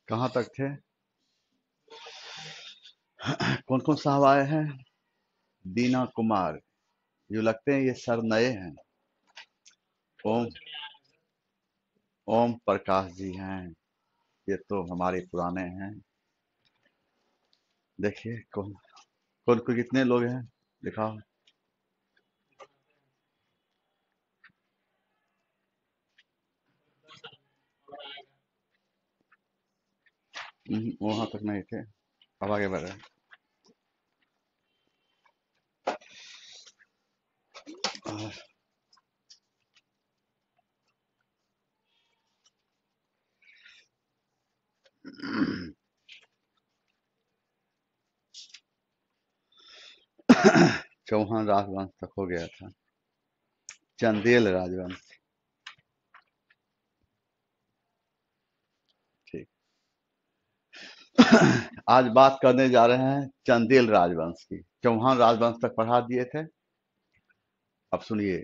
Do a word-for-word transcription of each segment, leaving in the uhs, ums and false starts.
कहाँ तक थे? कौन कौन साहब आए हैं? दीना कुमार, जो लगते हैं ये सर नए हैं। ओम ओम प्रकाश जी हैं, ये तो हमारे पुराने हैं। देखिए कौन कौन को कितने लोग हैं, दिखाओ। हम्म, वहां तक नहीं थे, अब आगे बढ़ रहे हैं। चौहान राजवंश तक हो गया था। चंदेल राजवंश। ठीक। आज बात करने जा रहे हैं चंदेल राजवंश की। चौहान राजवंश तक पढ़ा दिए थे, अब सुनिए।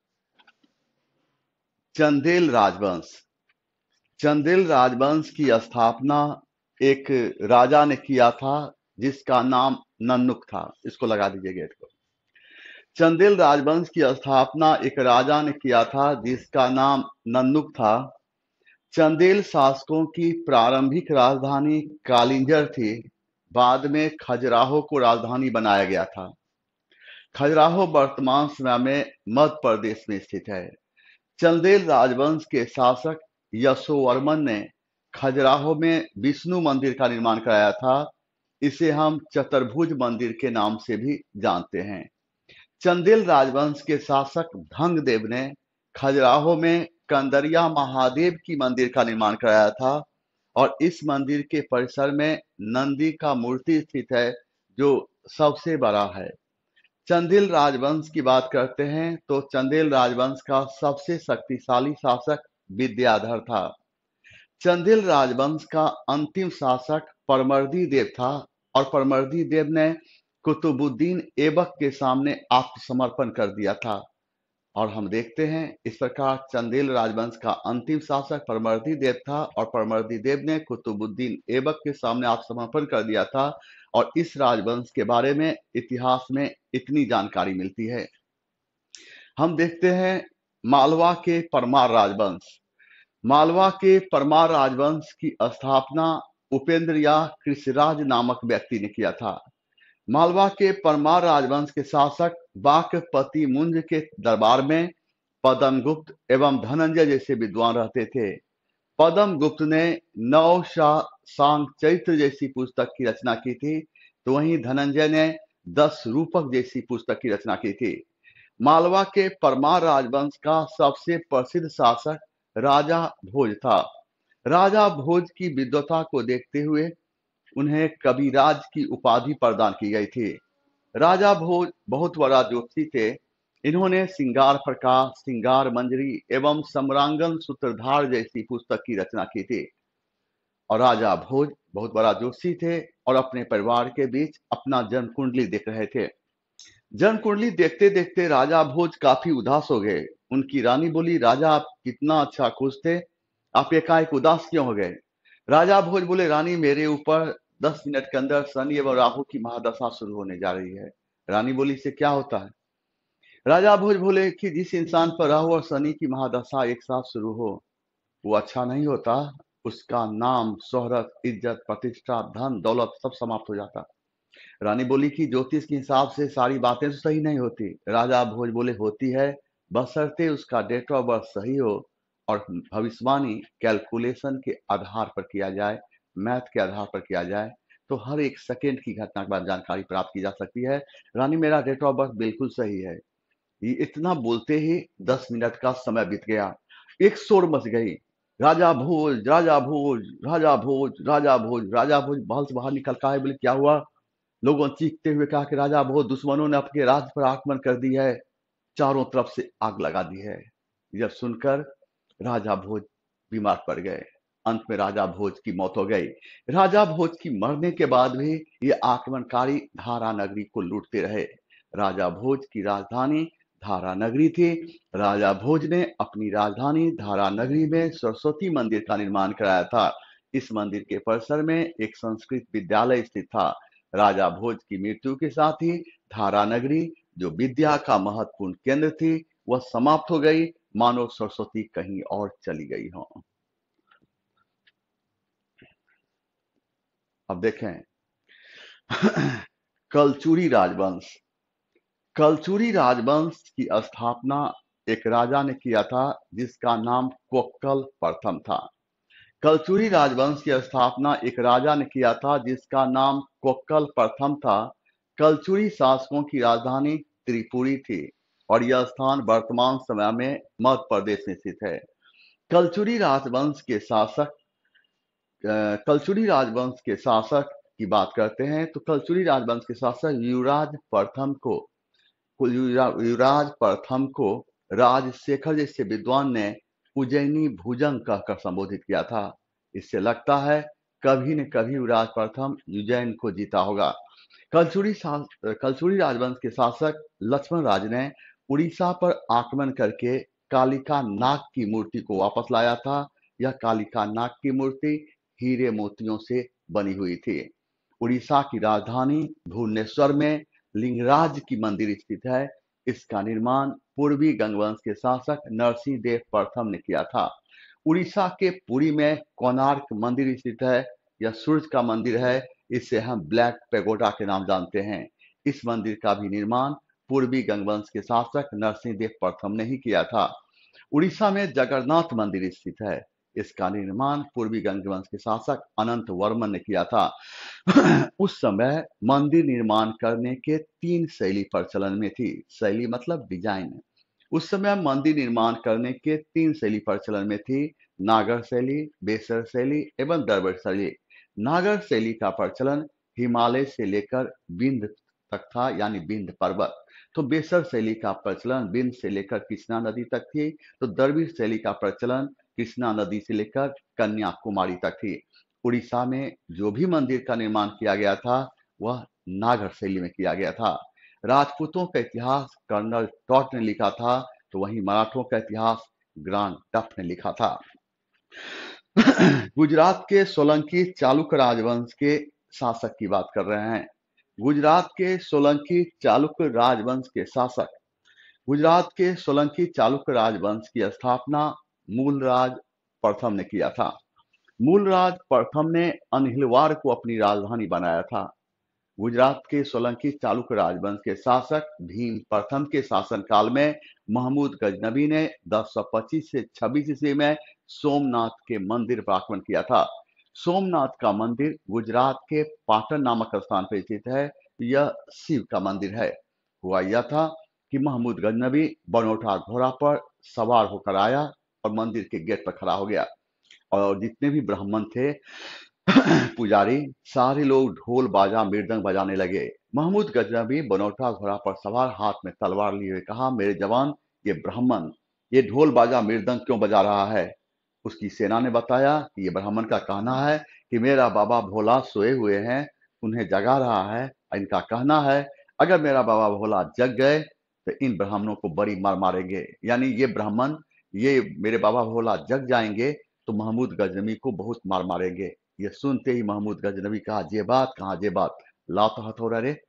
चंदेल राजवंश। चंदेल राजवंश की स्थापना एक राजा ने किया था, जिसका नाम नन्नुक था। इसको लगा दीजिए गेट को। चंदेल राजवंश की स्थापना एक राजा ने किया था, जिसका नाम नन्नुक था। चंदेल शासकों की प्रारंभिक राजधानी कालिंजर थी। बाद में खजुराहो को राजधानी बनाया गया था। खजुराहो वर्तमान समय में मध्य प्रदेश में स्थित है। चंदेल राजवंश के शासक यशोवर्मन ने खजुराहो में विष्णु मंदिर का निर्माण कराया था। इसे हम चतुर्भुज मंदिर के नाम से भी जानते हैं। चंदेल राजवंश के शासक धंगदेव ने खजुराहो में कंदरिया महादेव की मंदिर का निर्माण कराया था, और इस मंदिर के परिसर में नंदी का मूर्ति स्थित है, जो सबसे बड़ा है। चंदेल राजवंश की बात करते हैं तो चंदेल राजवंश का सबसे शक्तिशाली शासक विद्याधर था। चंदेल राजवंश का अंतिम शासक परमर्दी देव था, और परमर्दी देव ने कुतुबुद्दीन ऐबक के सामने आत्मसमर्पण कर दिया था। और हम देखते हैं इस प्रकार चंदेल राजवंश का अंतिम शासक परमर्दी देव था, और परमर्दी देव ने कुतुबुद्दीन ऐबक के सामने आत्मसमर्पण कर दिया था। और इस राजवंश के बारे में इतिहास में इतनी जानकारी मिलती है। हम देखते हैं मालवा के परमार राजवंश। मालवा के परमार राजवंश की स्थापना उपेंद्र या कृषिराज नामक व्यक्ति ने किया था। मालवा के परमार राजवंश के शासक बाकपति मुंज के दरबार में पद्मगुप्त एवं धनंजय जैसे विद्वान रहते थे। पद्मगुप्त ने नौ शाह सांग चरित्र जैसी पुस्तक की रचना की थी, तो वहीं धनंजय ने दस रूपक जैसी पुस्तक की रचना की थी। मालवा के परमार राजवंश का सबसे प्रसिद्ध शासक राजा भोज था। राजा भोज की विद्वता को देखते हुए उन्हें कविराज की उपाधि प्रदान की गई थी। राजा भोज बहुत बड़ा ज्योतिषी थे। इन्होंने सिंगार प्रकाश, सिंगार मंजरी एवं सम्रांगन सूत्रधार जैसी पुस्तक की रचना की थी। और राजा भोज बहुत बड़ा ज्योतिषी थे, और अपने परिवार के बीच अपना जन्म कुंडली देख रहे थे। जन्म कुंडली देखते देखते राजा भोज काफी उदास हो गए। उनकी रानी बोली, राजा आप कितना अच्छा खुश थे, आप एकाएक उदास क्यों हो गए? राजा भोज बोले, रानी मेरे ऊपर दस मिनट के अंदर शनि एवं राहु की महादशा शुरू होने जा रही है। रानी बोली, इससे क्या होता है? राजा भोज बोले कि जिस इंसान पर राहु और शनि की महादशा एक साथ शुरू हो, वो अच्छा नहीं होता। उसका नाम, शोहरत, इज्जत, प्रतिष्ठा, धन दौलत सब समाप्त हो जाता। रानी बोली कि ज्योतिष के हिसाब से सारी बातें तो सही नहीं होती। राजा भोज बोले, होती है, बशर्ते उसका डेट ऑफ बर्थ सही हो और भविष्यवाणी कैलकुलेशन के आधार पर किया जाए, मैथ के आधार पर किया जाए, तो हर एक सेकेंड की घटना के बाद जानकारी प्राप्त की जा सकती है। रानी मेरा डेट ऑफ बर्थ बिल्कुल सही है। ये इतना बोलते ही दस मिनट का समय बीत गया। एक शोर मच गई, राजा भोज, राजा भोज, राजा भोज, राजा भोज। राजा भोज महल से बाहर निकल का है, बोले क्या हुआ? लोगों ने चीखते हुए कहा कि राजा भोज, दुश्मनों ने आपके राज्य पर आक्रमण कर दी है, चारों तरफ से आग लगा दी है। यह सुनकर राजा भोज बीमार पड़ गए। अंत में राजा भोज की मौत हो गई। राजा भोज की मरने के बाद भी ये आक्रमणकारी धारा नगरी को लूटते रहे। राजा भोज की राजधानी धारा नगरी थी। राजा भोज ने अपनी राजधानी धारा नगरी में सरस्वती मंदिर का निर्माण कराया था। इस मंदिर के परिसर में एक संस्कृत विद्यालय स्थित था। राजा भोज की मृत्यु के साथ ही धारा नगरी, जो विद्या का महत्वपूर्ण केंद्र थी, वह समाप्त हो गई, मानो सरस्वती कहीं और चली गई हो। अब देखें कलचुरी राजवंश। कलचुरी राजवंश की स्थापना एक राजा ने किया था जिसका नाम कोक्कल प्रथम था। कलचुरी राजवंश की स्थापना एक राजा ने किया था जिसका नाम कोक्कल प्रथम था। कलचुरी शासकों की राजधानी त्रिपुरी थी और यह स्थान वर्तमान समय में मध्य प्रदेश में स्थित है। कलचुरी राजवंश के शासक कलचुरी राजवंश के शासक की बात करते हैं तो कलचुरी राजवंश के शासक युवराज प्रथम को युवराज प्रथम को राजशेखर जैसे विद्वान ने उज्जैनी भुजंग कहकर संबोधित किया था। इससे लगता है कभी न कभी युवराज प्रथम उज्जैन को जीता होगा। कलचुरी कलचुरी राजवंश के शासक लक्ष्मण राज ने उड़ीसा पर आक्रमण करके कालिका नाग की मूर्ति को वापस लाया था। यह कालिका नाग की मूर्ति हीरे मोतियों से बनी हुई थी। उड़ीसा की राजधानी भुवनेश्वर में लिंगराज की मंदिर स्थित है। इसका निर्माण पूर्वी गंगवंश के शासक नरसिंह देव प्रथम ने किया था। उड़ीसा के पुरी में कोणार्क मंदिर स्थित है। यह सूर्य का मंदिर है। इसे हम ब्लैक पेगोडा के नाम जानते हैं। इस मंदिर का भी निर्माण पूर्वी गंगवंश के शासक नरसिंह देव प्रथम ने ही किया था। उड़ीसा में जगन्नाथ मंदिर स्थित है। इसका निर्माण पूर्वी गंगवंश के शासक अनंत वर्मन ने किया था। उस समय मंदिर निर्माण करने के तीन शैली प्रचलन में थी। शैली मतलब डिजाइन। उस समय मंदिर निर्माण करने के तीन शैली प्रचलन में थी, नागर शैली, बेसर शैली एवं दरबार शैली। नागर शैली का प्रचलन हिमालय से लेकर विंध्य तक था, यानी विंध्य पर्वत। तो बेसर शैली का प्रचलन विंध्य से लेकर कृष्णा नदी तक थी। तो दरबार शैली का प्रचलन कृष्णा नदी से लेकर कन्याकुमारी तक थी। उड़ीसा में जो भी मंदिर का निर्माण किया गया था वह नागर शैली में किया गया था। राजपूतों का इतिहास कर्नल टॉट ने लिखा था, तो वहीं मराठों का इतिहास ग्रांड डफ ने लिखा था। गुजरात के सोलंकी चालुक्य राजवंश के शासक की बात कर रहे हैं। गुजरात के सोलंकी चालुक्य राजवंश के शासक गुजरात के सोलंकी चालुक्य राजवंश की स्थापना मूलराज प्रथम ने किया था। मूलराज प्रथम ने अनहिलवाड़ को अपनी राजधानी बनाया था। गुजरात के सोलंकी चालुक्य राजवंश के शासक भीम प्रथम के शासनकाल में महमूद गजनबी ने दस सौ पच्चीस से छब्बीस ईस्वी में सोमनाथ के मंदिर पर आक्रमण किया था। सोमनाथ का मंदिर गुजरात के पाटन नामक स्थान पर स्थित है। यह शिव का मंदिर है। हुआ यह था कि महमूद गजनबी बनोटा घोड़ा पर सवार होकर आया और मंदिर के गेट पर खड़ा हो गया और जितने भी ब्राह्मण थे पुजारी सारे लोग ढोल बाजा मृदंग बजाने लगे। महमूद गजनबी बनोटा घोड़ा पर सवार हाथ में तलवार लिए हुए कहा, मेरे जवान, ये ब्राह्मण ये ढोल बाजा मृदंग क्यों बजा रहा है? उसकी सेना ने बताया कि ये ब्राह्मण का कहना है कि मेरा बाबा भोला सोए हुए हैं, उन्हें जगा रहा है। इनका कहना है अगर मेरा बाबा भोला जग गए तो इन ब्राह्मणों को बड़ी मार मारेंगे, यानी ये ब्राह्मण ये मेरे बाबा भोला जग जाएंगे तो महमूद गजनबी को बहुत मार मारेंगे। ये सुनते ही महमूद गजनबी कहा, जे बात कहा जे बात, ला तो हथौड़ा रे।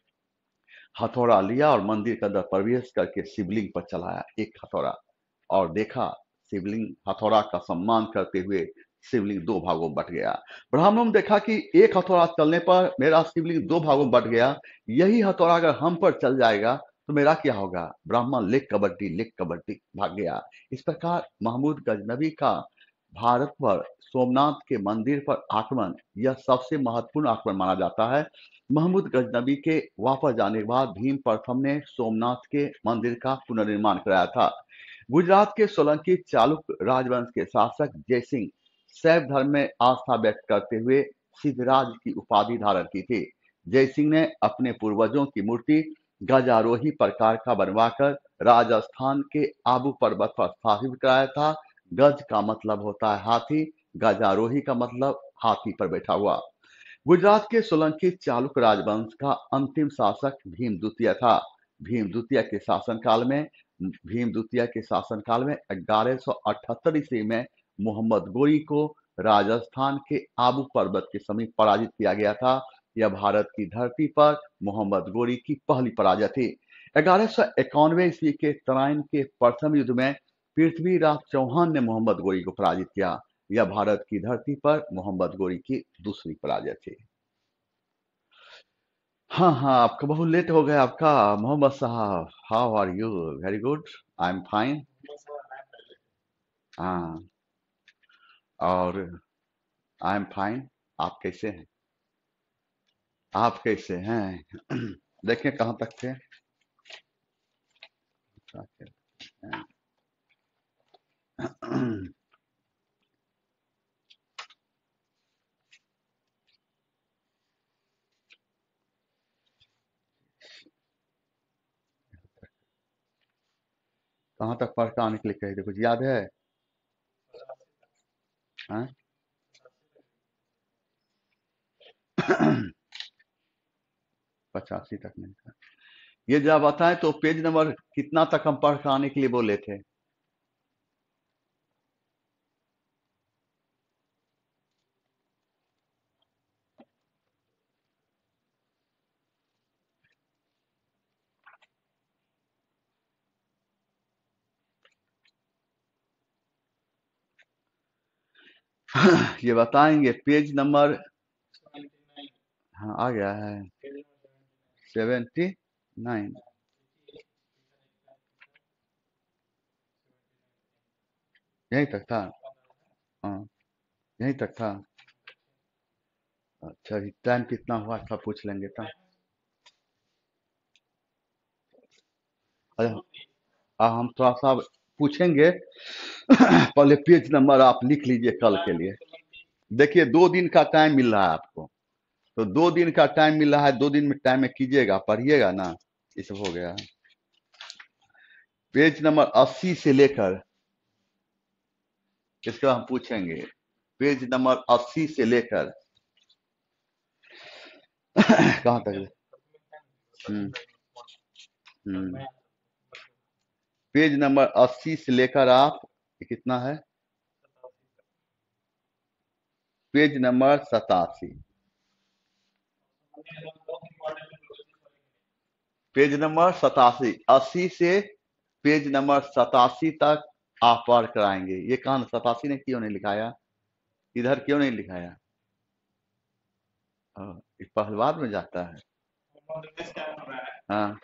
हथौड़ा लिया और मंदिर के अंदर प्रवेश करके शिवलिंग पर चलाया एक हथौड़ा और देखा शिवलिंग हथौड़ा का सम्मान करते हुए शिवलिंग दो भागों में बट गया। ब्राह्मणों ने देखा कि एक हथौड़ा चलने पर मेरा शिवलिंग दो भागों में बट गया, यही हथौड़ा अगर हम पर चल जाएगा तो मेरा क्या होगा? ब्राह्मण लिख कबड्डी लिख कबड्डी भाग गया। इस प्रकार महमूद गजनबी का भारत पर सोमनाथ के मंदिर पर आक्रमण यह सबसे महत्वपूर्ण आक्रमण माना जाता है। महमूद गजनबी के वापस जाने के बाद भीम प्रथम ने सोमनाथ के मंदिर का पुनर्निर्माण कराया था। गुजरात के सोलंकी चालुक्य राजवंश के शासक जयसिंह शैव धर्म में आस्था व्यक्त करते हुए सिद्धराज की उपाधि धारण की थी। जयसिंह ने अपने पूर्वजों की मूर्ति गजारोही प्रकार का बनवाकर राजस्थान के आबू पर्वत पर स्थापित कराया था। गज का मतलब होता है हाथी, गजारोही का मतलब हाथी पर बैठा हुआ। गुजरात के सोलंकी चालुक्य राजवंश का अंतिम शासक भीम द्वितीय था। भीम द्वितीय के शासनकाल में भीम द्वितीय के शासनकाल में ग्यारह सौ अठहत्तर ईस्वी में मोहम्मद गोरी को राजस्थान के आबू पर्वत के समीप पराजित किया गया था। यह भारत की धरती पर मोहम्मद गोरी की पहली पराजय थी। ग्यारह सौ इक्यानवे ईस्वी के तराइन के प्रथम युद्ध में पृथ्वीराज चौहान ने मोहम्मद गोरी को पराजित किया। यह भारत की धरती पर मोहम्मद गोरी की दूसरी पराजय थी। हाँ हाँ, आपका बहुत लेट हो गया आपका मोहम्मद साहब। How are you? Very good, I am fine. हाँ, और आई एम फाइन। आप कैसे हैं? आप कैसे हैं? देखें कहाँ तक थे। कहाँ तक पढ़ के आने के लिए कहे थे, कुछ याद है? हाँ? पचासी तक नहीं था। ये जब बताएं तो पेज नंबर कितना तक हम पढ़ के आने के लिए बोले थे? ये बताएंगे पेज नंबर। हाँ, आ गया है सेवेंटी नाइन। यहीं तक था। हाँ, यहीं तक था। अच्छा, टाइम कितना हुआ था पूछ लेंगे था। अरे हम थोड़ा सा पूछेंगे। पहले पेज नंबर आप लिख लीजिए कल के लिए। देखिए, दो दिन का टाइम मिल रहा है आपको, तो दो दिन का टाइम मिल रहा है, दो दिन में टाइम में कीजिएगा, पढ़िएगा ना। ये सब हो गया। पेज नंबर अस्सी से लेकर इसका हम पूछेंगे। पेज नंबर अस्सी से लेकर कहाँ तक? हम्म हम्म पेज नंबर अस्सी से लेकर आप, कितना है? पेज नंबर सतासी। पेज नंबर सतासी, अस्सी से पेज नंबर सतासी तक आप पढ़ कराएंगे। ये कहां सतासी ने क्यों नहीं लिखाया? इधर क्यों नहीं लिखाया? हाँ, ये पहलवाद में जाता है। हाँ,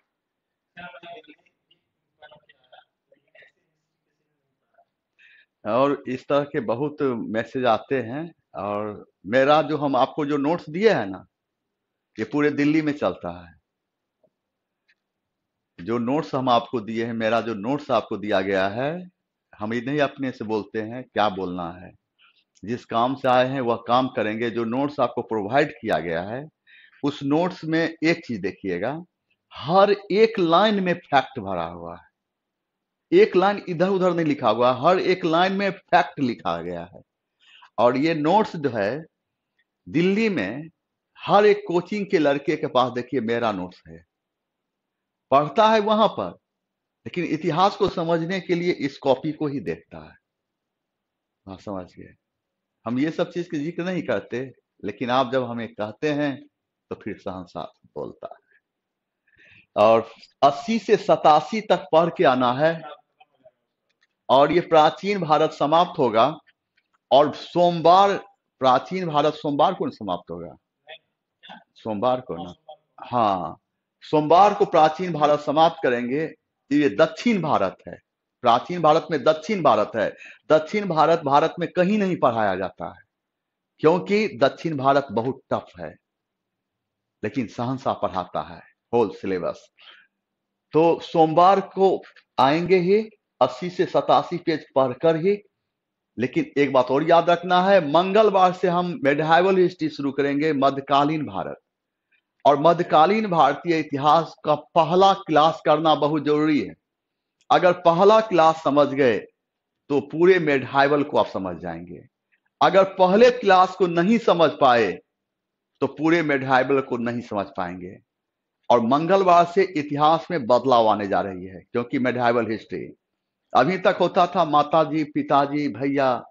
और इस तरह के बहुत मैसेज आते हैं। और मेरा जो हम आपको जो नोट्स दिए हैं ना, ये पूरे दिल्ली में चलता है। जो नोट्स हम आपको दिए हैं, मेरा जो नोट्स आपको दिया गया है, हम ये नहीं अपने से बोलते हैं क्या बोलना है। जिस काम से आए हैं वह काम करेंगे। जो नोट्स आपको प्रोवाइड किया गया है, उस नोट्स में एक चीज देखिएगा, हर एक लाइन में फैक्ट भरा हुआ है। एक लाइन इधर उधर नहीं लिखा हुआ, हर एक लाइन में फैक्ट लिखा गया है। और ये नोट्स जो है, दिल्ली में हर एक कोचिंग के लड़के के पास देखिए मेरा नोट्स है, पढ़ता है वहां पर, लेकिन इतिहास को समझने के लिए इस कॉपी को ही देखता है। हाँ, समझ गए। हम ये सब चीज के जिक्र नहीं करते, लेकिन आप जब हमें कहते हैं तो फिर सहनसा बोलता है। और अस्सी से सतासी तक पढ़ के आना है, और ये प्राचीन भारत समाप्त होगा। और सोमवार, प्राचीन भारत सोमवार को समाप्त होगा। सोमवार को ना? हाँ, सोमवार को प्राचीन भारत समाप्त करेंगे। ये दक्षिण भारत है। प्राचीन भारत में दक्षिण भारत है। दक्षिण भारत भारत में कहीं नहीं पढ़ाया जाता है, क्योंकि दक्षिण भारत बहुत टफ है, लेकिन सहनशाह पढ़ाता है होल सिलेबस। तो सोमवार को आएंगे ही, अस्सी से सतासी पेज पढ़कर ही। लेकिन एक बात और याद रखना है, मंगलवार से हम मेडिवल हिस्ट्री शुरू करेंगे, मध्यकालीन भारत। और मध्यकालीन भारतीय इतिहास का पहला क्लास करना बहुत जरूरी है। अगर पहला क्लास समझ गए तो पूरे मेडिवल को आप समझ जाएंगे। अगर पहले क्लास को नहीं समझ पाए तो पूरे मेडिवल को नहीं समझ पाएंगे। और मंगलवार से इतिहास में बदलाव आने जा रही है, क्योंकि मेडिवल हिस्ट्री अभी तक होता था माताजी, पिताजी, भैया,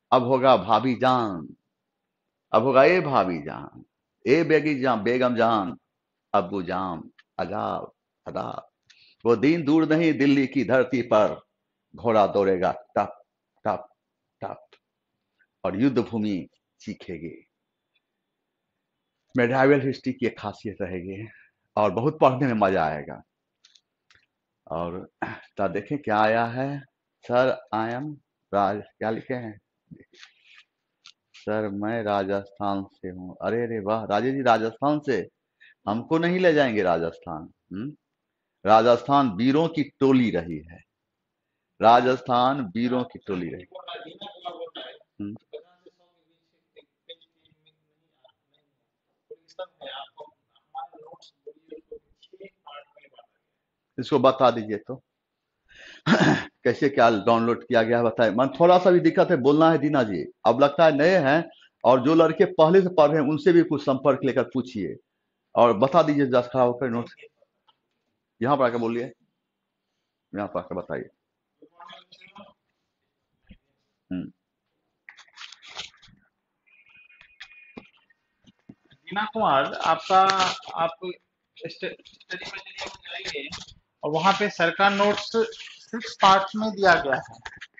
अब होगा भाभी जान, अब होगा ए भाभी जान, ए बेगी जान, बेगम जान, अब्बू जान, अजाब अदाब। वो दिन दूर नहीं दिल्ली की धरती पर घोड़ा दौड़ेगा टप टप टप और युद्ध भूमि चीखेगी। मेडाइवल हिस्ट्री की एक खासियत रहेगी और बहुत पढ़ने में मजा आएगा। और तो देखें क्या आया है। सर आई एम राज, क्या लिखे हैं सर, मैं राजस्थान से हूँ। अरे अरे वाह राजेश जी, राजस्थान से। हमको नहीं ले जाएंगे राजस्थान? हम्म, राजस्थान वीरों की टोली रही है, राजस्थान वीरों की टोली रही। हम्म, इसको बता दीजिए तो कैसे क्या डाउनलोड किया गया है बताए। मन थोड़ा सा भी दिक्कत है बोलना है दीना जी, अब लगता है नए हैं, और जो लड़के पहले से पढ़ रहे हैं उनसे भी कुछ संपर्क लेकर पूछिए और बता दीजिए, दस खड़ा होकर नोट यहाँ पर आकर बोलिए, यहाँ पर आकर बताइए। हम्म, मीना कुमार, आपका आप स्टडी मटेरियल में जाइए और वहां पे सरकार नोट्स सिक्स पार्ट में दिया गया है।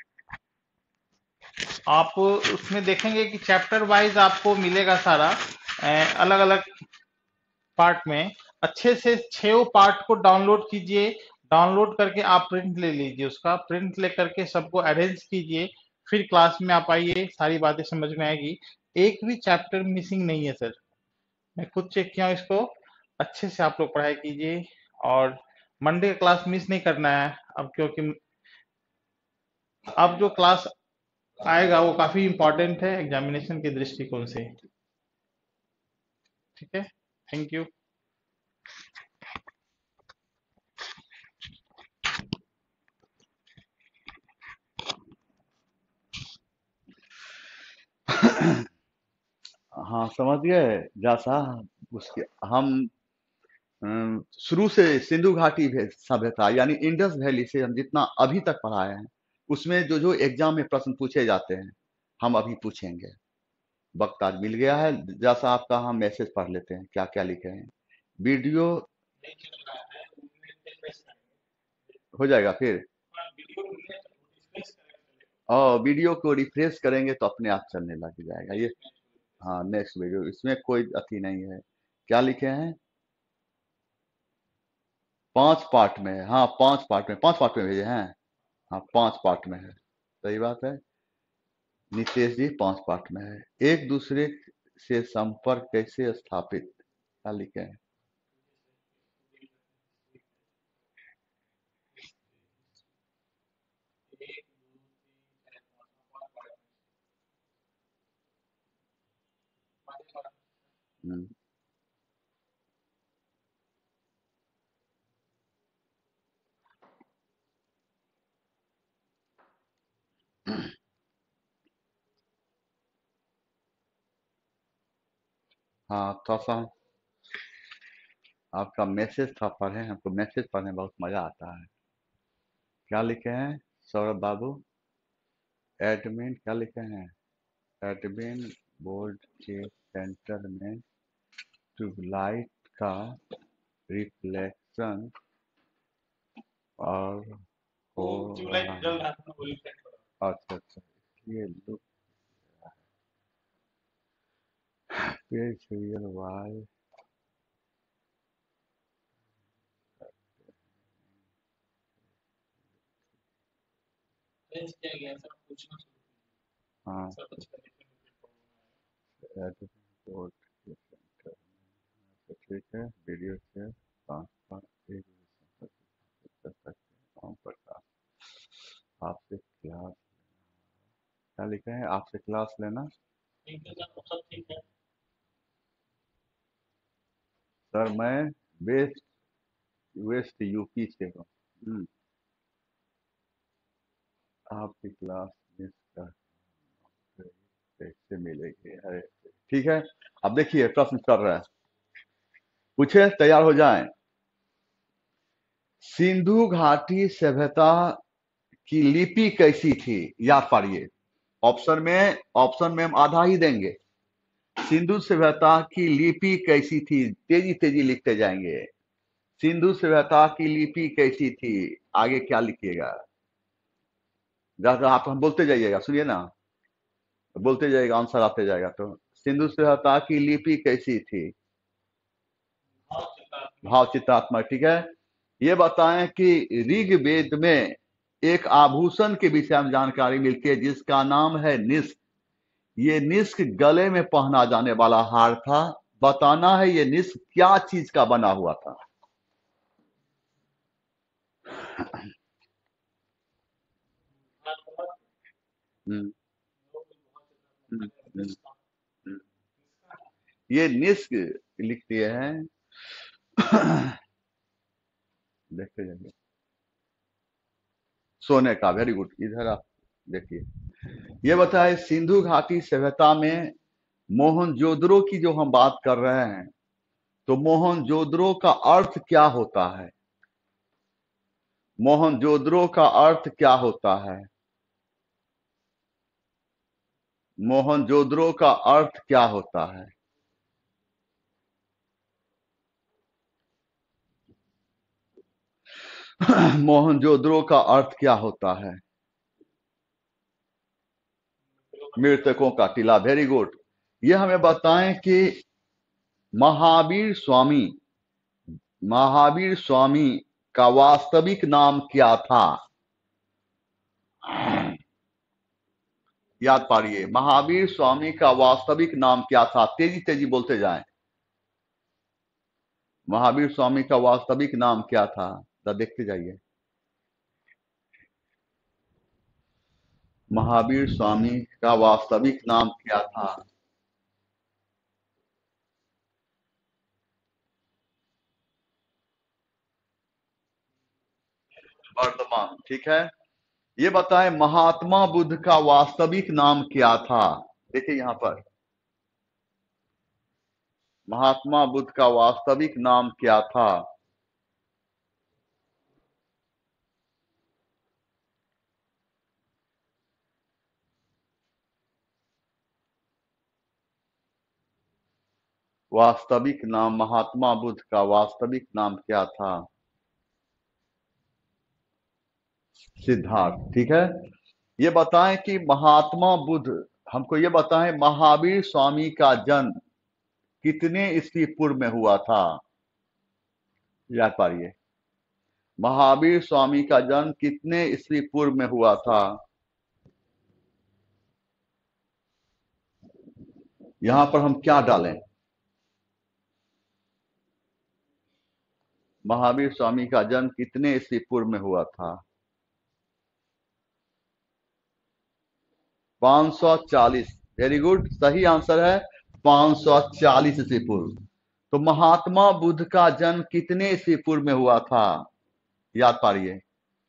आप उसमें देखेंगे कि चैप्टर वाइज आपको मिलेगा सारा, अलग अलग पार्ट में। अच्छे से छो पार्ट को डाउनलोड कीजिए, डाउनलोड करके आप प्रिंट ले लीजिए, उसका प्रिंट ले करके सबको अरेंज कीजिए, फिर क्लास में आप आइए, सारी बातें समझ में आएगी। एक भी चैप्टर मिसिंग नहीं है सर, मैं खुद चेक किया हूं इसको। अच्छे से आप लोग पढ़ाई कीजिए और मंडे का क्लास मिस नहीं करना है अब, क्योंकि अब जो क्लास आएगा वो काफी इंपॉर्टेंट है एग्जामिनेशन के दृष्टिकोण से। ठीक है, थैंक यू। हाँ समझ गए जैसा उसके हम अम, शुरू से सिंधु घाटी भे- सभ्यता यानी इंडस वैली से हम जितना अभी तक पढ़ाए हैं, उसमें जो जो एग्जाम में प्रश्न पूछे जाते हैं हम अभी पूछेंगे। वक्त आज मिल गया है, जैसा आपका हम मैसेज पढ़ लेते हैं क्या क्या लिखे हैं। वीडियो हो जाएगा फिर, और वीडियो को रिफ्रेश करेंगे तो अपने आप चलने लग जाएगा ये। हाँ नेक्स्ट वीडियो, इसमें कोई अति नहीं है। क्या लिखे हैं, पांच पार्ट में है। हाँ पांच पार्ट में, पांच पार्ट में भेजे हैं। हाँ पांच पार्ट में है, सही बात है नितेश जी, पांच पार्ट में है। एक दूसरे से संपर्क कैसे स्थापित, क्या लिखे हैं। हम्म, हाँ थोड़ा सा आपका मैसेज था पढ़े, हमको मैसेज पढ़ने में बहुत मजा आता है। क्या लिखे हैं सौरभ बाबू, एडमिन क्या लिखे हैं, एडमिन बोर्ड के सेंटर में ट्यूबलाइट का रिफ्लेक्शन और हो रहा है। अच्छा अच्छा, इसलिए लुक पेज सीरियल वाई हाँ एडमिन बोर्ड के सेंटर में। तो ठीक है, वीडियो से ट्रांसफर एक कर सकते हैं। ओम प्रकाश आपसे क्लास, क्या लिखे हैं आपसे क्लास लेना। सर मैं वेस्ट वेस्ट यूपी से हूँ। हम्म, आपकी क्लास मिस कर गई, कैसे मिलेगी, अरे ठीक है। अब देखिए प्रश्न कर रहा है, पूछे तैयार हो जाएं। सिंधु घाटी सभ्यता की लिपि कैसी थी, याद पाड़िए। ऑप्शन में ऑप्शन में हम आधा ही देंगे। सिंधु सभ्यता की लिपि कैसी थी, तेजी तेजी लिखते जाएंगे। सिंधु सभ्यता की लिपि कैसी थी, आगे क्या लिखिएगा, जैसा आप हम बोलते जाइएगा, सुनिए ना, बोलते जाइएगा, आंसर आते जाएगा। तो सिंधु सभ्यता की लिपि कैसी थी, भाव चित्रात्मक, ठीक है। ये बताएं कि ऋग्वेद में एक आभूषण के विषय में जानकारी मिलती है जिसका नाम है निष्क। ये निष्क गले में पहना जाने वाला हार था। बताना है ये निष्क क्या चीज का बना हुआ था। हम्म, हम्म, हम्म, हम्म। ये निष्क लिख दिए हैं। देखते जाइए, सोने का, वेरी गुड, इधर आप देखिए। ये बताए सिंधु घाटी सभ्यता में मोहनजोदड़ो की जो हम बात कर रहे हैं, तो मोहनजोदड़ो का अर्थ क्या होता है, मोहनजोदड़ो का अर्थ क्या होता है, मोहनजोदड़ो का अर्थ क्या होता है। मोहनजोदड़ो का अर्थ क्या होता है, मृतकों का टीला, वेरी गुड। ये हमें बताएं कि महावीर स्वामी महावीर स्वामी का वास्तविक नाम क्या था, याद पाड़िए, महावीर स्वामी का वास्तविक नाम क्या था, तेजी तेजी बोलते जाएं। महावीर स्वामी का वास्तविक नाम क्या था, तो देखते जाइए। महावीर स्वामी का वास्तविक नाम क्या था, वर्तमान, ठीक है। ये बताएं महात्मा बुद्ध का वास्तविक नाम क्या था, देखिए यहां पर महात्मा बुद्ध का वास्तविक नाम क्या था। वास्तविक नाम महात्मा बुद्ध का वास्तविक नाम क्या था, सिद्धार्थ, ठीक है। ये बताएं कि महात्मा बुद्ध, हमको ये बताएं महावीर स्वामी का जन्म कितने ईस्वी पूर्व में हुआ था, याद पाइए। महावीर स्वामी का जन्म कितने ईस्वी पूर्व में हुआ था। यहां पर हम क्या डालें, महावीर स्वामी का जन्म कितने ईस्वी पूर्व में हुआ था, पाँच सौ चालीस, वेरी गुड, सही आंसर है पाँच सौ चालीस ईस्वी पूर्व। तो महात्मा बुद्ध का जन्म कितने ईस्वी पूर्व में हुआ था, याद पाइए।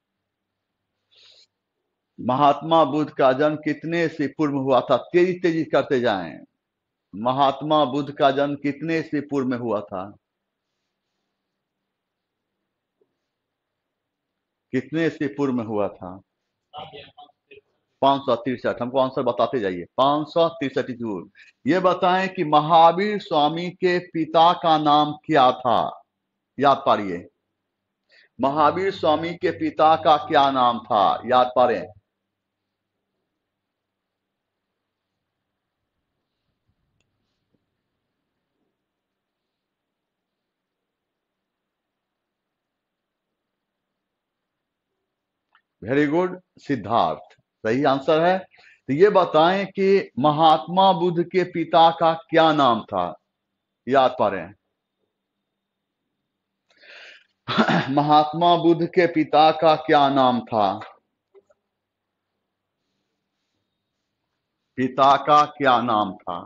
महात्मा बुद्ध का जन्म कितने ईस्वी पूर्व में हुआ था, तेजी तेजी करते जाएं। महात्मा बुद्ध का जन्म कितने ईस्वी पूर्व में हुआ था, कितने ईस्वी पूर्व में हुआ था, पांच सौ तिरसठ, हमको आंसर बताते जाइए, पांच सौ तिरसठ ईस्वी। ये बताएं कि महावीर स्वामी के पिता का नाम क्या था, याद पारिए। महावीर स्वामी के पिता का क्या नाम था, याद पारें। वेरी गुड, सिद्धार्थ, सही आंसर है। तो ये बताएं कि महात्मा बुद्ध के पिता का क्या नाम था, याद पा रहे हैं। महात्मा बुद्ध के पिता का क्या नाम था, पिता का क्या नाम था,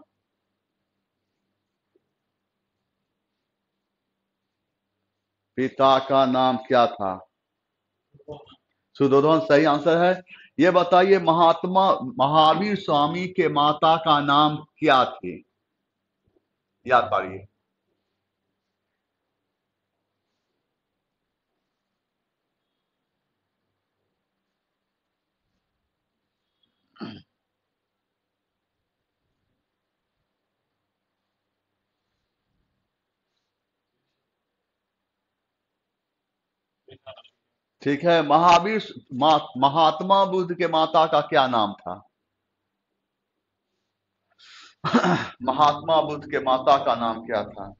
पिता का नाम क्या था, सुदोधन, सही आंसर है। ये बताइए महात्मा महावीर स्वामी के माता का नाम क्या थे, याद पाइए। ठीक है। महावीर मा, महात्मा बुद्ध के माता का क्या नाम था? महात्मा बुद्ध के माता का नाम क्या था?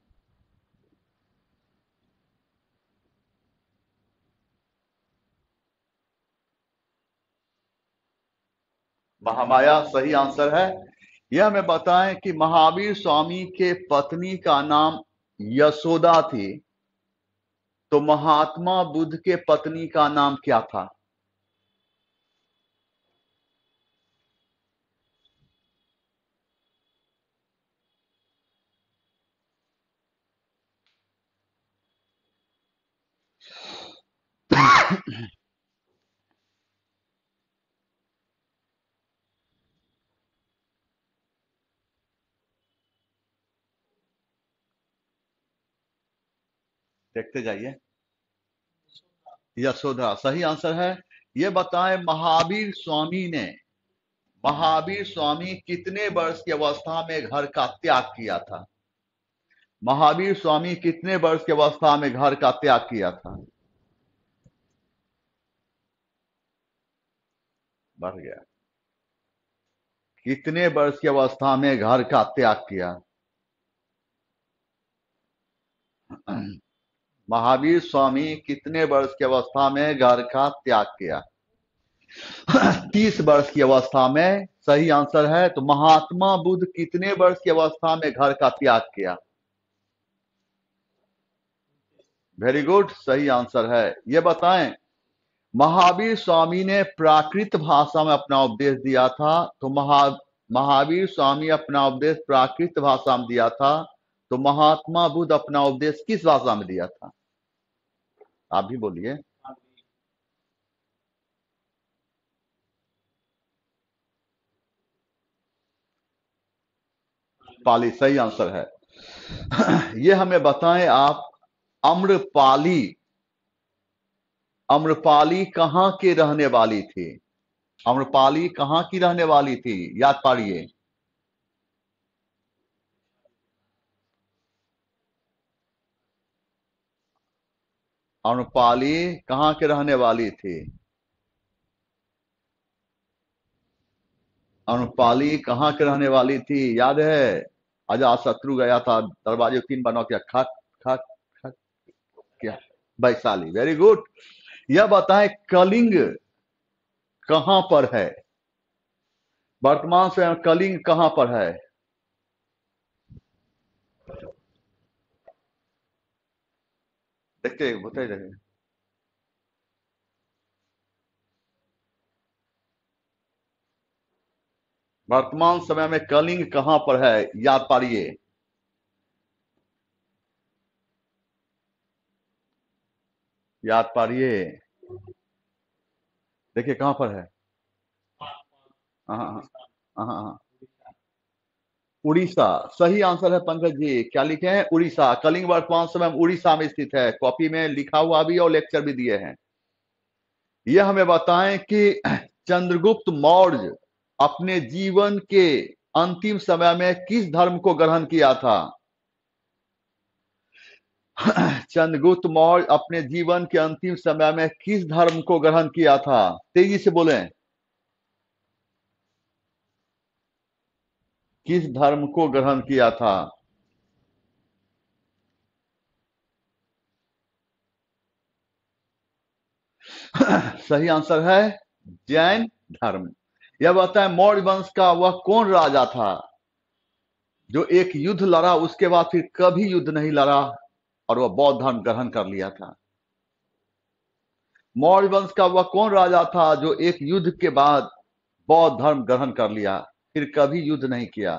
महामाया सही आंसर है। यह हमें बताएं कि महावीर स्वामी के पत्नी का नाम यशोदा थी, तो महात्मा बुद्ध के पत्नी का नाम क्या था? देखते जाइए। यशोदा सही आंसर है। यह बताएं महावीर स्वामी ने महावीर स्वामी कितने वर्ष की अवस्था में घर का त्याग किया था? महावीर स्वामी कितने वर्ष की अवस्था में घर का त्याग किया था? बढ़ गया। कितने वर्ष की अवस्था में घर का त्याग किया? महावीर स्वामी कितने वर्ष की अवस्था में घर का त्याग किया? तीस वर्ष की अवस्था में सही आंसर है। तो महात्मा बुद्ध कितने वर्ष की अवस्था में घर का त्याग किया? वेरी गुड, सही आंसर है। यह बताएं महावीर स्वामी ने प्राकृत भाषा में अपना उपदेश दिया था, तो महा महावीर स्वामी अपना उपदेश प्राकृत भाषा में दिया था, तो महात्मा बुद्ध अपना उपदेश किस भाषा में दिया था? आप भी बोलिए। पाली सही आंसर है। ये हमें बताएं आप, अम्रपाली अम्रपाली कहां के रहने वाली थी? अम्रपाली कहां की रहने वाली थी? याद पाड़िए। अम्रपाली कहां के रहने वाली थी? अम्रपाली कहां के रहने वाली थी? याद है? अजात शत्रु गया था, दरवाजे तीन बनो क्या, खट खट खट क्या? वैशाली। Very good. यह बताएं कलिंग कहां पर है? वर्तमान समय में कलिंग कहां पर है? देखते बताइए देखिए। वर्तमान समय में कलिंग कहां पर है? याद पाड़िए। याद पाड़िए। देखिए कहां पर है। हाँ हाँ हाँ हाँ। उड़ीसा सही आंसर है। पंकज जी क्या लिखे हैं? उड़ीसा। कलिंग वर्तमान समय में उड़ीसा में स्थित है। कॉपी में लिखा हुआ भी और लेक्चर भी दिए हैं। यह हमें बताएं कि चंद्रगुप्त मौर्य अपने जीवन के अंतिम समय में किस धर्म को ग्रहण किया था? चंद्रगुप्त मौर्य अपने जीवन के अंतिम समय में किस धर्म को ग्रहण किया था? तेजी से बोलें। किस धर्म को ग्रहण किया था? सही आंसर है जैन धर्म। यह बताएं मौर्य वंश का वह कौन राजा था जो एक युद्ध लड़ा, उसके बाद फिर कभी युद्ध नहीं लड़ा और वह बौद्ध धर्म ग्रहण कर लिया था? मौर्य वंश का वह कौन राजा था जो एक युद्ध के बाद बौद्ध धर्म ग्रहण कर लिया, फिर कभी युद्ध नहीं किया?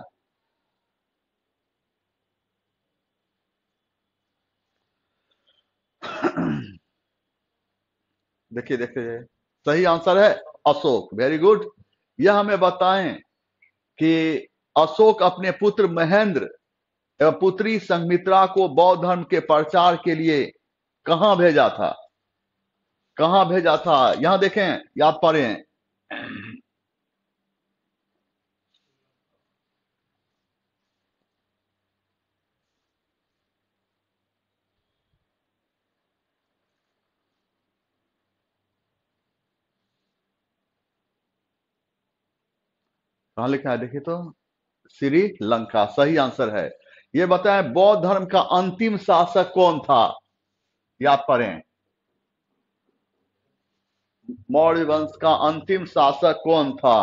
देखिए देखिए, सही आंसर है अशोक। Very good. यह हमें बताएं कि अशोक अपने पुत्र महेंद्र एवं पुत्री संघमित्रा को बौद्ध धर्म के प्रचार के लिए कहां भेजा था? कहां भेजा था? यहां देखें, याद पढ़ें। कहां लिखा है देखिए तो, श्रीलंका सही आंसर है। ये बताएं बौद्ध धर्म का अंतिम शासक कौन था, याद पढ़ें। मौर्य वंश का अंतिम शासक कौन था?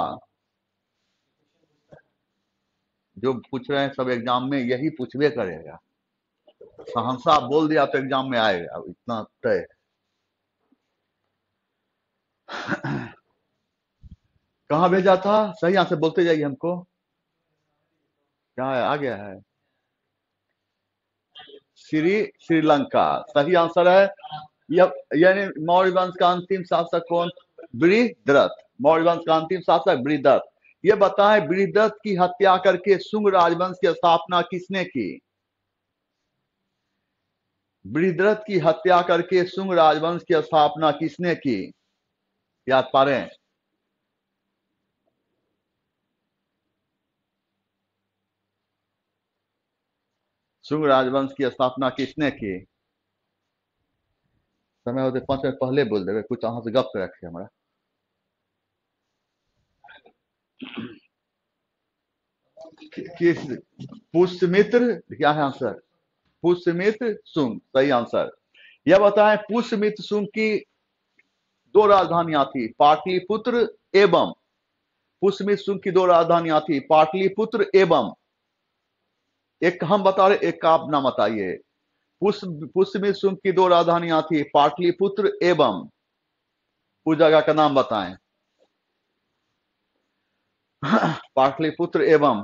जो पूछ रहे हैं सब एग्जाम में यही पूछबे करेगा। शहंशाह बोल दिया तो एग्जाम में आएगा, इतना तय। कहां भेजा था? सही आंसर बोलते जाइए हमको। क्या है आ गया है? श्री श्रीलंका सही आंसर है। यह यानी मौर्य वंश का अंतिम शासक कौन? बृहद्रथ। मौर्य वंश का अंतिम शासक बृहद्रथ। यह बताएं बृहद्रथ की हत्या करके शुंग राजवंश की स्थापना किसने की? बृहद्रथ की हत्या करके शुंग राजवंश की स्थापना किसने की, याद पा रहे हैं? शुंग राजवंश की स्थापना किसने की? समय होते पांच मिनट पहले बोल देवे, कुछ अहां से गप रखे हमारा। किस पुष्यमित्र, क्या है आंसर? पुष्यमित्र शुंग सही आंसर। यह बताएं पुष्यमित्र शुंग की दो राजधानियां थी, पाटलिपुत्र एवं, पुष्यमित्र शुंग की दो राजधानियां थी, पाटलिपुत्र एवं, एक हम बता रहे एक का आप नाम बताइए। पुष्य पुष्यमित्र शुंग की दो राजधानियां थी, पाटलिपुत्र एवं, उस जगह का नाम बताएं। पाटलिपुत्र एवं,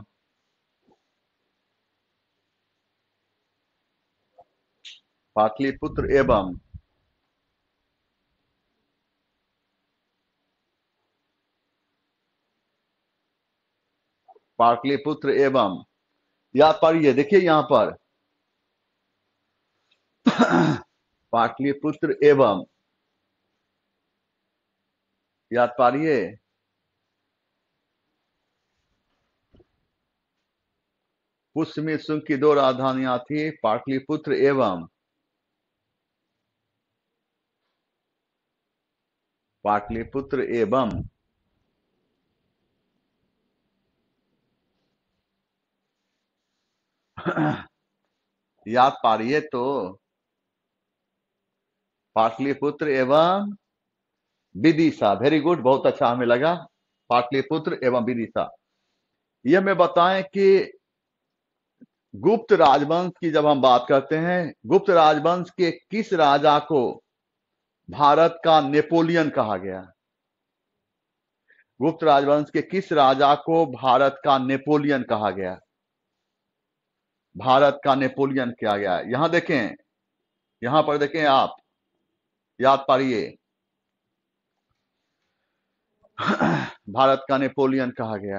पाटलिपुत्र एवं, पाटलिपुत्र एवं, याद पारिए देखिए यहां पर पाटलिपुत्र एवं, याद पारिए। पुष्यमित्र शुंग की दो राजधानियां थी, पाटलिपुत्र एवं, पाटलिपुत्र एवं, याद पारिए तो, पाटलिपुत्र एवं विदिशा। वेरी गुड, बहुत अच्छा हमें लगा, पाटलिपुत्र एवं विदिशा। यह हमें बताएं कि गुप्त राजवंश की जब हम बात करते हैं, गुप्त राजवंश के किस राजा को भारत का नेपोलियन कहा गया? गुप्त राजवंश के किस राजा को भारत का नेपोलियन कहा गया? भारत का नेपोलियन किया गया। यहां देखें, यहां पर देखें आप, याद पारिए। भारत का नेपोलियन कहा गया।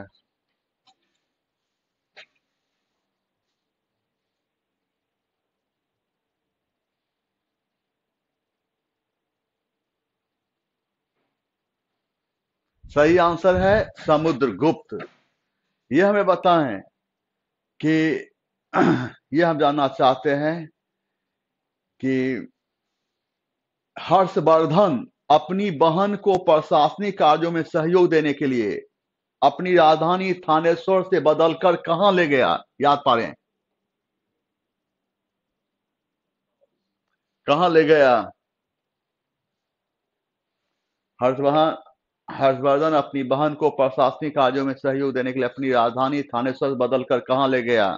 सही आंसर है समुद्रगुप्त। यह हमें बताएं कि यह हम जानना चाहते हैं कि हर्षवर्धन अपनी बहन को प्रशासनिक कार्यों में सहयोग देने के लिए अपनी राजधानी थानेश्वर से बदलकर कहां ले गया, याद पा रहे हैं? कहां ले गया? हर्षवर्धन हर्षवर्धन अपनी बहन को प्रशासनिक कार्यों में सहयोग देने के लिए अपनी राजधानी थानेश्वर बदलकर कहां ले गया?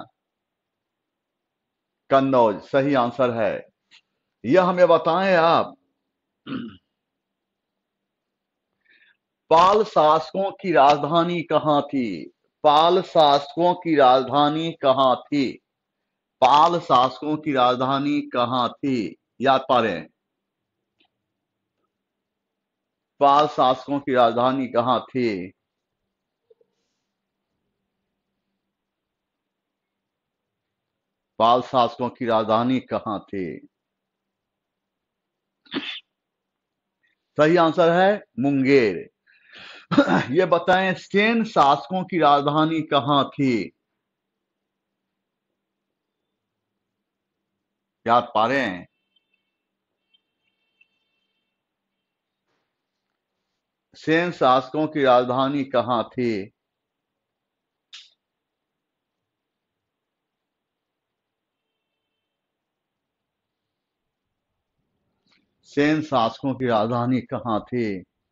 कन्नौज सही आंसर है। यह हमें बताएं आप, पाल शासकों की राजधानी कहां थी? पाल शासकों की राजधानी कहां थी? पाल शासकों की राजधानी कहां थी, याद पा रहे हैं? पाल शासकों की राजधानी कहां थी? पाल शासकों की राजधानी कहां थी? सही आंसर है मुंगेर। यह बताएं सेन शासकों की राजधानी कहां थी, याद पा रहे हैं? सेन शासकों की राजधानी कहां थी? सेन शासकों की राजधानी कहाँ थी?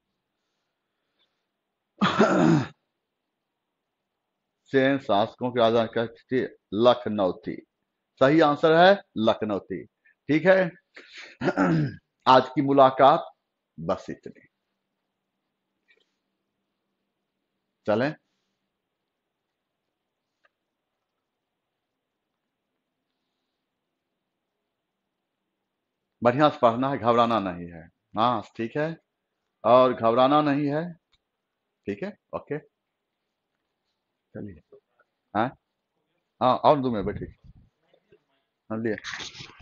सेन शासकों की राजधानी कहाँ थी? लखनऊ थी। सही आंसर है लखनऊ थी। ठीक है। आज की मुलाकात बस इतनी। चलें। बढ़िया से पढ़ना है, घबराना नहीं है। हाँ ठीक है, और घबराना नहीं है। ठीक है, ओके। चलिए। हाँ हाँ, और दो में बैठिए। हाँ लिए।